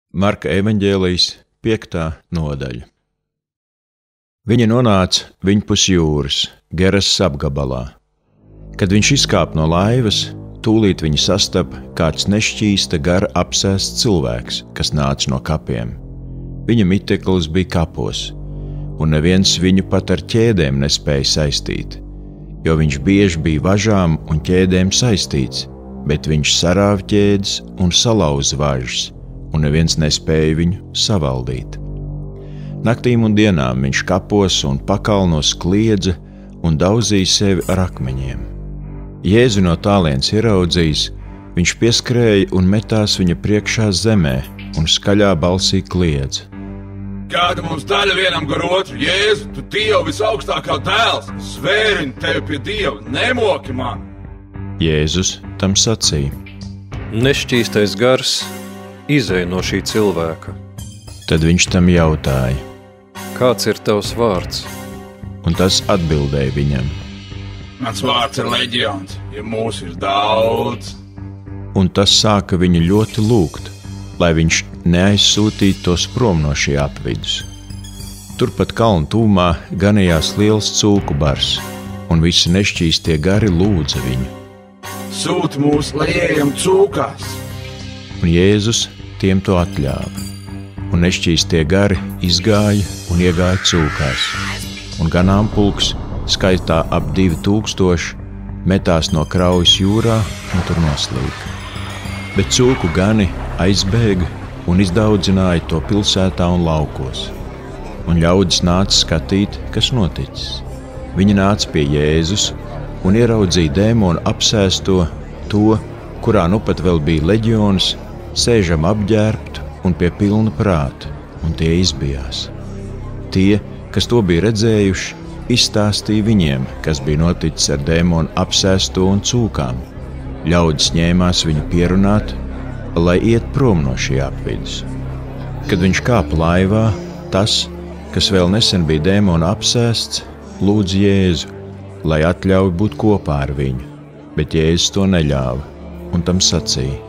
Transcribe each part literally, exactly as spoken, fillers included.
Marka evaņģēlijs, piektā nodaļa. Viņi nonāca viņpus jūras, Gerasas apgabalā. Kad viņš izkāpa no laivas, tūlīt viņi sastapa kāds nešķīsta gara apsēsts cilvēks, kas nāca no kapiem. Viņa miteklis bija kapos, un neviens viņu pat ar ķēdēm nespēja saistīt, jo viņš bieži bija važām un ķēdēm saistīts, bet viņš sarāva ķēdes un salauza važas, un neviens nespēja viņu savaldīt. Naktīm un dienām viņš kapos un pakalnos kliedza un daudzīja sevi ar akmeņiem. Jēzu no tālienes ieraudzījis, viņš pieskrēja un metās viņa priekšā zemē un skaļā balsī kliedza. Kāda mums daļa vienam gar otru? Jēzu, tu Dieva visaugstākā dēls, svērini tevi pie Dieva, nemoki mani! Jēzus tam sacīja. Nešķīstais gars izej no šī cilvēka. Tad viņš tam jautāja. Kāds ir tavs vārds? Un tas atbildēja viņam. Mans vārds ir leģions, ja mūs ir daudz. Un tas sāka viņu ļoti lūgt, lai viņš neaizsūtītu tos prom no šī apvidus. Turpat kalnu tūmā ganījās liels cūku bars, un visi nešķīstie gari lūdza viņu. Sūti mūs, lai ejam cūkās. Un Jēzus tiem to atļāva. Un nešķīstie gari izgāja un iegāja cūkās. Un ganāmpulks, skaitā ap divi tūkstoši, metās no kraujas jūrā un tur noslīka. Bet cūku gani aizbēga un izdaudzināja to pilsētā un laukos. Un ļaudis nāca skatīt, kas noticis. Viņi nāca pie Jēzus un ieraudzīja dēmonu apsēsto, to, kurā nu pat vēl bija leģions, sēžam apģērbtu un pie pilna prāta, un tie izbijās. Tie, kas to bija redzējuši, izstāstīja viņiem, kas bija noticis ar dēmonu apsēsto un cūkām. Ļaudis ņēmās viņu pierunāt, lai iet prom no šī apvidus. Kad viņš kāpa laivā, tas, kas vēl nesen bija dēmona apsēsts, lūdza Jēzu, lai atļauj būt kopā ar viņu, bet Jēzus to neļāva, un tam sacīja.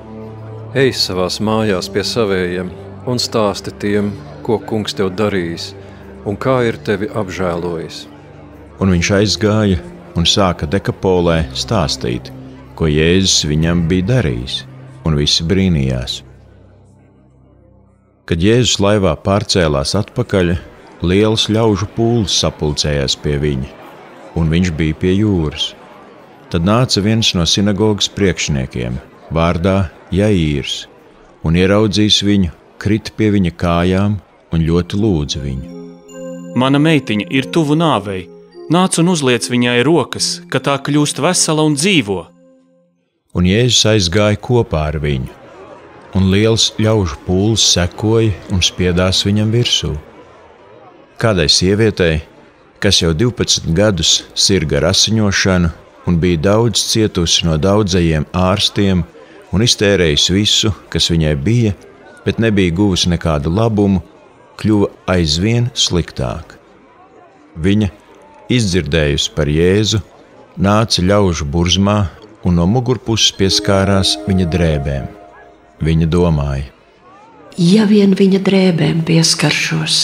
Ej savās mājās pie savējiem un stāsti tiem, ko kungs tev darījis un kā ir tevi apžēlojis. Un viņš aizgāja un sāka Dekapolē stāstīt, ko Jēzus viņam bija darījis, un visi brīnījās. Kad Jēzus laivā pārcēlās atpakaļ, liels ļaužu pūlis sapulcējās pie viņa, un viņš bija pie jūras. Tad nāca viens no sinagogas priekšniekiem, vārdā Jaīrs, un ieraudzījis viņu, krita pie viņa kājām un ļoti lūdza viņu. Mana meitiņa ir tuvu nāvei, nāc un uzliec viņai rokas, ka tā kļūst vesela un dzīvo. Un Jēzus aizgāja kopā ar viņu, un liels ļaužu pūlis sekoja un spiedās viņam virsū. Kādai sievietei, kas jau divpadsmit gadus sirga ar asiņošanu un bija daudz cietusi no daudzajiem ārstiem un iztērējusi visu, kas viņai bija, bet nebija guvusi nekādu labumu, kļuva aizvien sliktāk. Viņa, izdzirdējusi par Jēzu, nāca ļaužu burzmā un no mugurpuses pieskārās viņa drēbēm. Viņa domāja. Ja vien viņa drēbēm pieskaršos,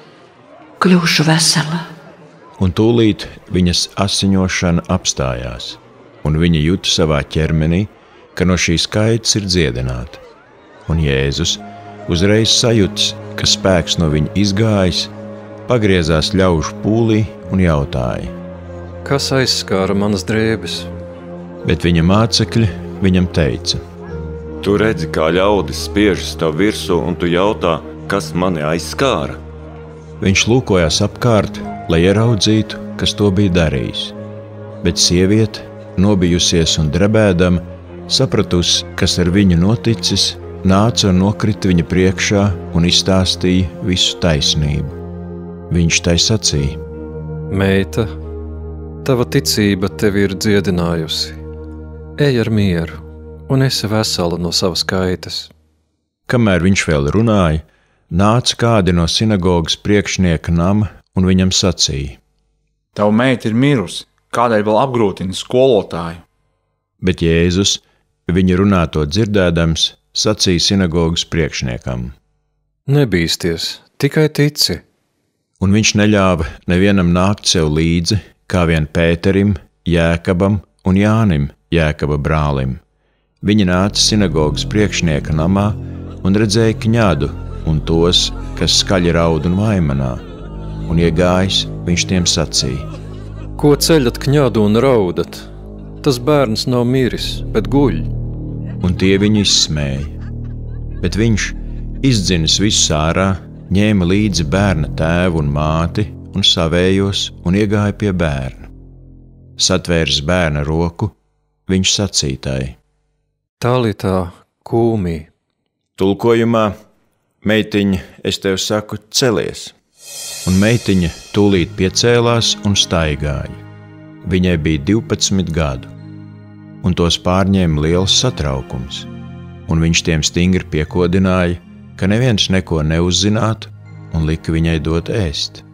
kļūšu vesela. Un tūlīt viņas asiņošana apstājās, un viņa juta savā ķermenī, ka no šīs kaitas ir dziedināta. Un Jēzus, uzreiz sajutis, ka spēks no viņa izgājis, pagriezās ļaužu pūlī un jautāja. Kas aizskāra manas drēbes? Bet viņa mācekļi viņam teica. Tu redzi, kā ļaudis spiežas tev virsū, un tu jautā, kas mani aizskāra? Viņš lūkojās apkārt, lai ieraudzītu, kas to bija darījis. Bet sieviete, nobijusies un drebēdama, sapratusi, kas ar viņu noticis, nāca un nokrita viņa priekšā un izstāstīja visu taisnību. Viņš tai sacīja. Meita, tava ticība tevi ir dziedinājusi. Ej ar mieru un esi vesela no savas kaitas. Kamēr viņš vēl runāja, nāca kādi no sinagogas priekšnieka nama un viņam sacīja. Tava meita ir mirusi, kādēļ vēl apgrūtina skolotāju? Bet Jēzus, viņa runāto dzirdēdams, sacīja sinagogas priekšniekam. Nebīsties, tikai tici. Un viņš neļāva nevienam nākt sev līdzi, kā vien Pēterim, Jēkabam un Jānim, Jēkaba brālim. Viņi nāca sinagogas priekšnieka namā un redzēja kņadu un tos, kas skaļi raud un vaimanā. Un iegājis, viņš tiem sacīja: Ko ceļat kņadu un raudat? Tas bērns nav miris, bet guļ. Un tie viņu izsmēja. Bet viņš, izdzinis visus ārā, ņēma līdzi bērna tēvu un māti un savējos un iegāja pie bērna. Satvērs bērna roku, viņš sacītai: Tālitā kūmī. Tulkojumā: meitiņa, es tev saku, celies. Un meitiņa tūlīt piecēlās un staigāja. Viņai bija divpadsmit gadu, un tos pārņēma liels satraukums, un viņš tiem stingri piekodināja, ka neviens neko neuzzinātu un lika viņai dot ēst.